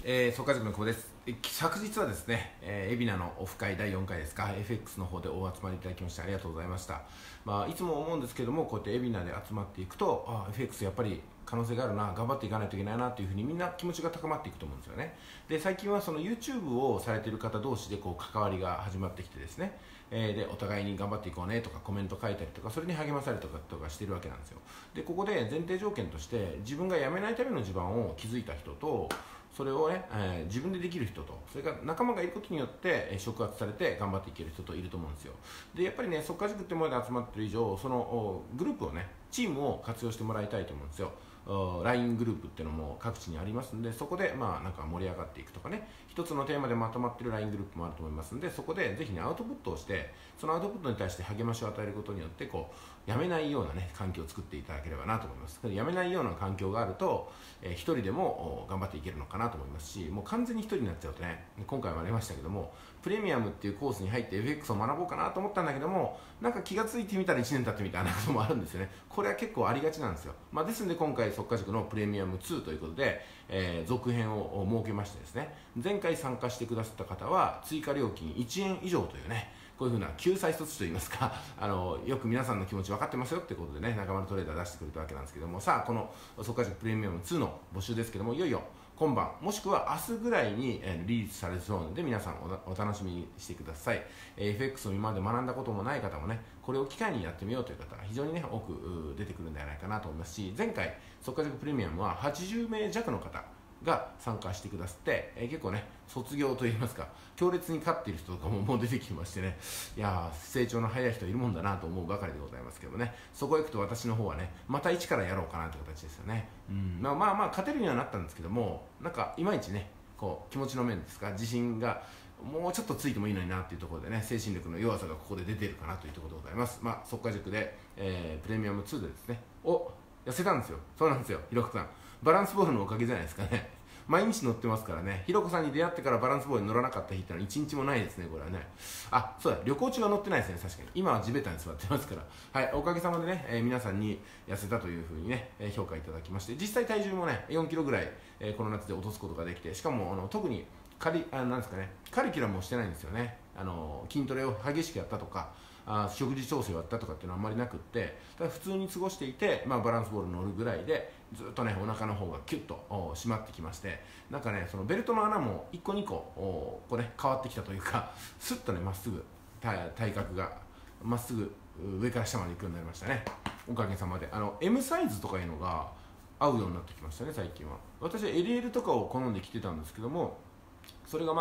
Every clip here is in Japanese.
総会塾の久保です。昨日はですね、海老名のオフ会第4回ですか、FX の方でお集まりいただきましてありがとうございました。いつも思うんですけども、こうやって海老名で集まっていくと、FX やっぱり可能性があるな、頑張っていかないといけないなというふうにみんな気持ちが高まっていくと思うんですよね。で、最近はその YouTube をされている方同士でこう関わりが始まってきてですね、でお互いに頑張っていこうねとかコメント書いたりとか、それに励まされたりとかしているわけなんですよ。で、ここで前提条件として自分が辞めないための地盤を築いた人と、それをね、自分でできる人と、それから仲間がいることによって、触発されて頑張っていける人といると思うんですよ。で、やっぱりね、速稼塾ってもので集まってる以上、そのグループをね、チームを活用してもらいたいと思うんですよ。LINE グループっていうのも各地にありますので、そこでなんか盛り上がっていくとかね、一つのテーマでまとまっている LINE グループもあると思いますので、そこでぜひね、アウトプットをして、そのアウトプットに対して励ましを与えることによって、こうやめないようなね、環境を作っていただければなと思います。やめないような環境があると、一人でも頑張っていけるのかなと思いますし、もう完全に一人になっちゃうとね、今回もありましたけども、プレミアムっていうコースに入って FX を学ぼうかなと思ったんだけども、なんか気がついてみたら1年経ってみたいなこともあるんですよね。これは結構ありがちなんですよ。ですので今回速稼塾のプレミアム2ということで、続編を設けましてですね、前回参加してくださった方は追加料金1円以上というね、こういうふうな救済措置といいますか、よく皆さんの気持ち分かってますよってことでね、中丸トレーダー出してくれたわけなんですけども、さあこの速稼塾プレミアム2の募集ですけども、いよいよ今晩もしくは明日ぐらいにリリースされそうなので、皆さんお楽しみにしてください。FX を今まで学んだこともない方もね、これを機会にやってみようという方が非常にね多く出てくるんではないかなと思いますし、前回速稼塾プレミアムは80名弱の方が参加してくださって、結構ね卒業といいますか強烈に勝っている人とかももう出てきましてね、いや成長の早い人いるもんだなと思うばかりでございますけどね、そこへ行くと私の方はねまた一からやろうかなという形ですよね。勝てるにはなったんですけども、なんかいまいちねこう気持ちの面ですか、自信がもうちょっとついてもいいのになっていうところでね、精神力の弱さがここで出ているかなというところでございます。速稼塾で、プレミアム2でですね、痩せたんですよ。そうなんですよ、ひろこさん。バランスボールのおかげじゃないですかね。毎日乗ってますからね。ひろこさんに出会ってからバランスボールに乗らなかった日ってのは1日もないですね、これはね。そうだ、旅行中は乗ってないですね、確かに。今は地べたに座ってますから。はい、おかげさまでね、皆さんに痩せたというふうにね、評価いただきまして、実際体重もね、4キロぐらい、この夏で落とすことができて、しかも特になんですかね、カリキュラムをしてないんですよね。筋トレを激しくやったとか、食事調整をやったとかっていうのはあんまりなくって、ただ普通に過ごしていて、バランスボール乗るぐらいでずっとねお腹の方がキュッと締まってきまして、なんかねそのベルトの穴も1個2個こうね変わってきたというか、スッとねまっすぐ体格がまっすぐ上から下まで行くようになりましたね、おかげさまで。M サイズとかいうのが合うようになってきましたね、最近は。私は LL とかを好んで着てたんですけども、それが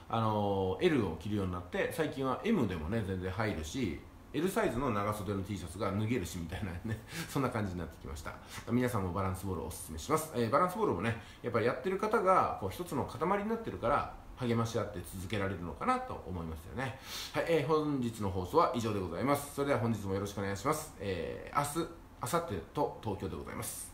L を着るようになって、最近は M でもね全然入るし、 L サイズの長袖の T シャツが脱げるしみたいなねそんな感じになってきました。皆さんもバランスボールをおすすめします。バランスボールもねやっぱりやってる方がこう一つの塊になってるから励まし合って続けられるのかなと思いますよね。はい、本日の放送は以上でございます。それでは本日もよろしくお願いします。明日、明後日と東京でございます。